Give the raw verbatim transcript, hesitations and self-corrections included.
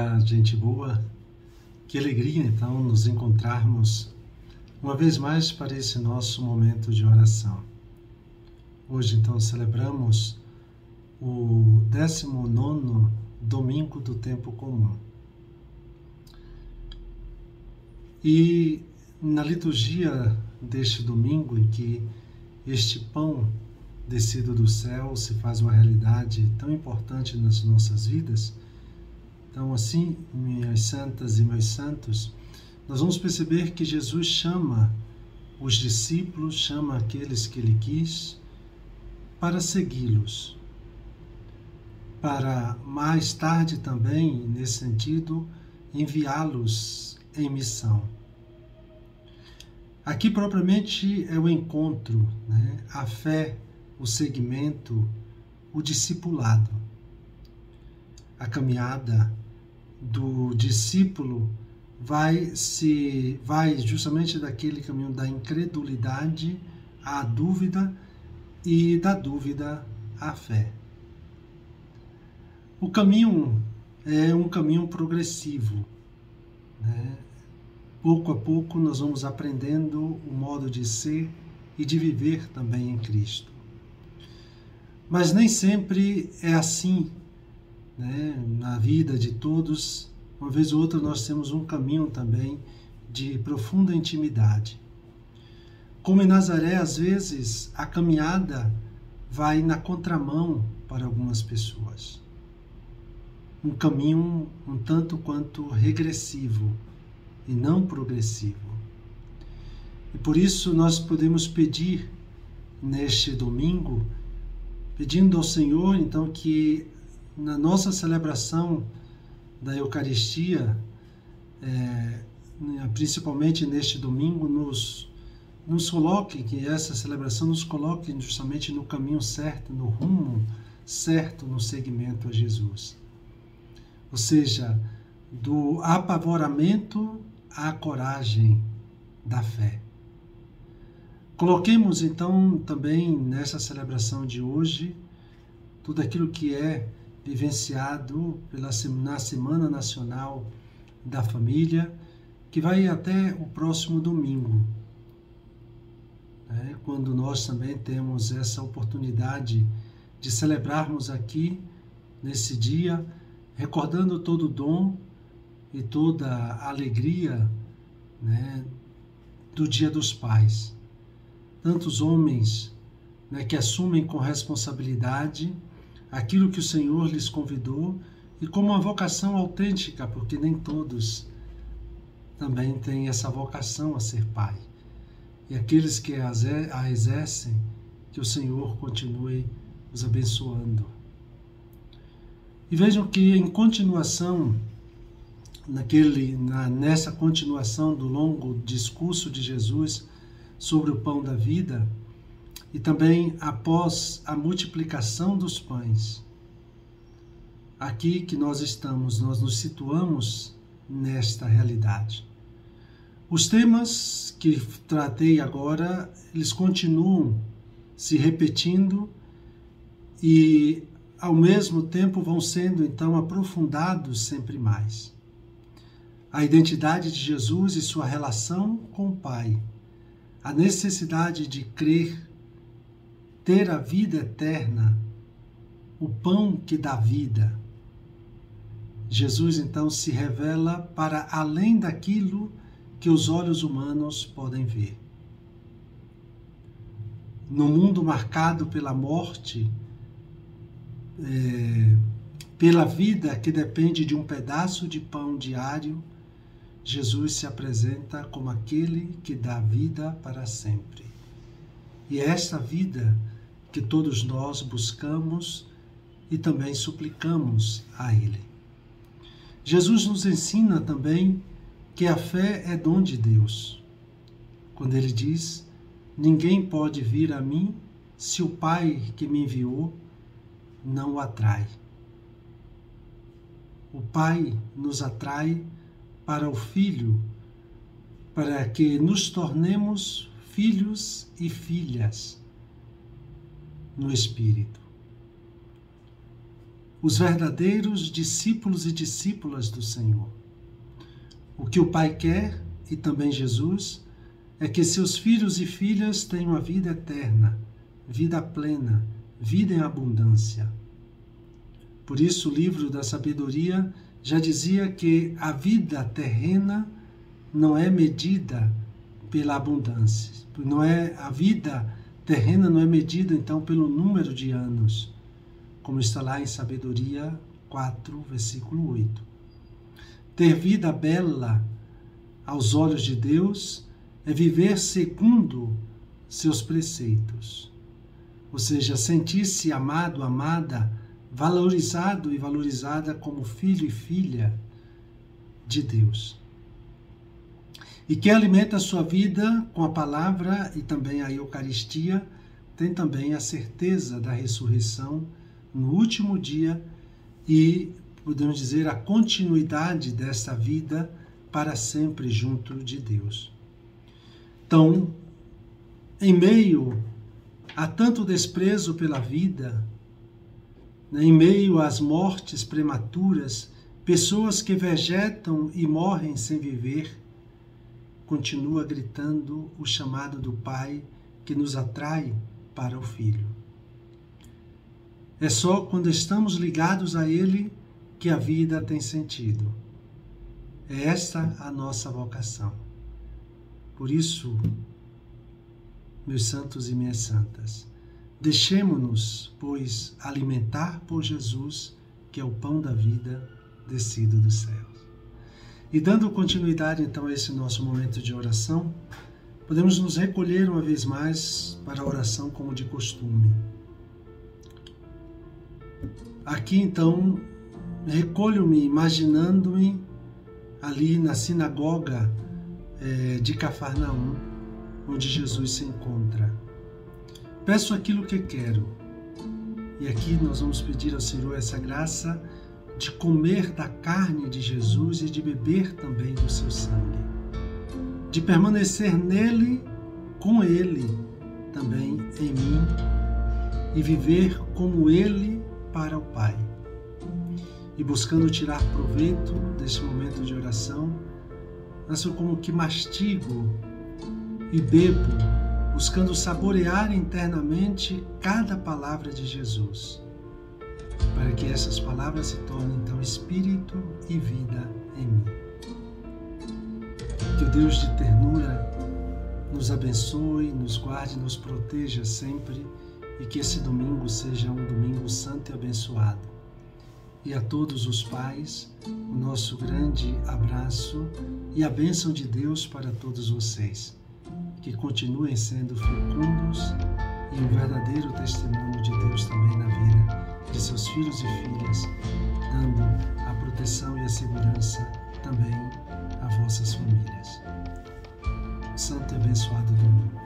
Olá, gente boa. Que alegria, então, nos encontrarmos uma vez mais para esse nosso momento de oração. Hoje, então, celebramos o décimo nono domingo do tempo comum. E na liturgia deste domingo, em que este pão descido do céu se faz uma realidade tão importante nas nossas vidas, então, assim, minhas santas e meus santos, nós vamos perceber que Jesus chama os discípulos, chama aqueles que Ele quis, para segui-los. Para mais tarde também, nesse sentido, enviá-los em missão. Aqui propriamente é o encontro, né? A fé, o seguimento, o discipulado. A caminhada do discípulo vai se vai justamente daquele caminho da incredulidade à dúvida e da dúvida à fé. O caminho é um caminho progressivo, né? Pouco a pouco nós vamos aprendendo o modo de ser e de viver também em Cristo. Mas nem sempre é assim, né? Na vida de todos, uma vez ou outra nós temos um caminho também de profunda intimidade. Como em Nazaré, às vezes, a caminhada vai na contramão para algumas pessoas. Um caminho um tanto quanto regressivo e não progressivo. E por isso nós podemos pedir neste domingo, pedindo ao Senhor, então, que na nossa celebração da Eucaristia, é, principalmente neste domingo, nos, nos coloque, que essa celebração nos coloque justamente no caminho certo, no rumo certo, no seguimento a Jesus. Ou seja, do apavoramento à coragem da fé. Coloquemos então também nessa celebração de hoje tudo aquilo que é vivenciado pela, na Semana Nacional da Família, que vai até o próximo domingo, né? Quando nós também temos essa oportunidade de celebrarmos aqui, nesse dia, recordando todo o dom e toda a alegria, né, do Dia dos Pais. Tantos homens, né, que assumem com responsabilidade aquilo que o Senhor lhes convidou e como uma vocação autêntica, porque nem todos também têm essa vocação a ser pai. E aqueles que a exercem, que o Senhor continue os abençoando. E vejam que em continuação, naquele, na, nessa continuação do longo discurso de Jesus sobre o pão da vida, e também após a multiplicação dos pães, aqui que nós estamos, nós nos situamos nesta realidade. Os temas que tratei agora, eles continuam se repetindo e ao mesmo tempo vão sendo então aprofundados sempre mais. A identidade de Jesus e sua relação com o Pai, a necessidade de crer, ter a vida eterna, o pão que dá vida. Jesus então se revela para além daquilo que os olhos humanos podem ver. No mundo marcado pela morte, é, pela vida que depende de um pedaço de pão diário, Jesus se apresenta como aquele que dá vida para sempre. E é esta vida que todos nós buscamos e também suplicamos a Ele. Jesus nos ensina também que a fé é dom de Deus. Quando Ele diz, ninguém pode vir a mim se o Pai que me enviou não o atrai. O Pai nos atrai para o Filho, para que nos tornemos filhos e filhas no Espírito. os verdadeiros discípulos e discípulas do Senhor. O que o Pai quer, e também Jesus, é que seus filhos e filhas tenham a vida eterna, vida plena, vida em abundância. Por isso o livro da sabedoria já dizia que a vida terrena não é medida pela abundância. Não é, a vida terrena não é medida, então, pelo número de anos, como está lá em Sabedoria quatro, versículo oito. Ter vida bela aos olhos de Deus é viver segundo seus preceitos. Ou seja, sentir-se amado, amada, valorizado e valorizada como filho e filha de Deus. E quem alimenta a sua vida com a palavra e também a Eucaristia, tem também a certeza da ressurreição no último dia e, podemos dizer, a continuidade desta vida para sempre junto de Deus. Então, em meio a tanto desprezo pela vida, em meio às mortes prematuras, pessoas que vegetam e morrem sem viver, continua gritando o chamado do Pai que nos atrai para o Filho. É só quando estamos ligados a Ele que a vida tem sentido. É esta a nossa vocação. Por isso, meus santos e minhas santas, deixemo-nos, pois, alimentar por Jesus, que é o pão da vida descido dos céus. E dando continuidade, então, a esse nosso momento de oração, podemos nos recolher uma vez mais para a oração como de costume. Aqui, então, recolho-me imaginando-me ali na sinagoga eh, de Cafarnaum, onde Jesus se encontra. Peço aquilo que quero. E aqui nós vamos pedir ao Senhor essa graça de comer da carne de Jesus e de beber também do seu sangue. De permanecer nele, com ele, também em mim, e viver como ele para o Pai. E buscando tirar proveito desse momento de oração, eu como que mastigo e bebo, buscando saborear internamente cada palavra de Jesus, para que essas palavras se tornem então espírito e vida em mim. Que o Deus de ternura nos abençoe, nos guarde, nos proteja sempre e que esse domingo seja um domingo santo e abençoado. E a todos os pais, o nosso grande abraço e a bênção de Deus para todos vocês. Que continuem sendo fecundos e um verdadeiro testemunho de Deus também na vida de seus filhos e filhas, dando a proteção e a segurança também a vossas famílias. Santo e abençoado domingo.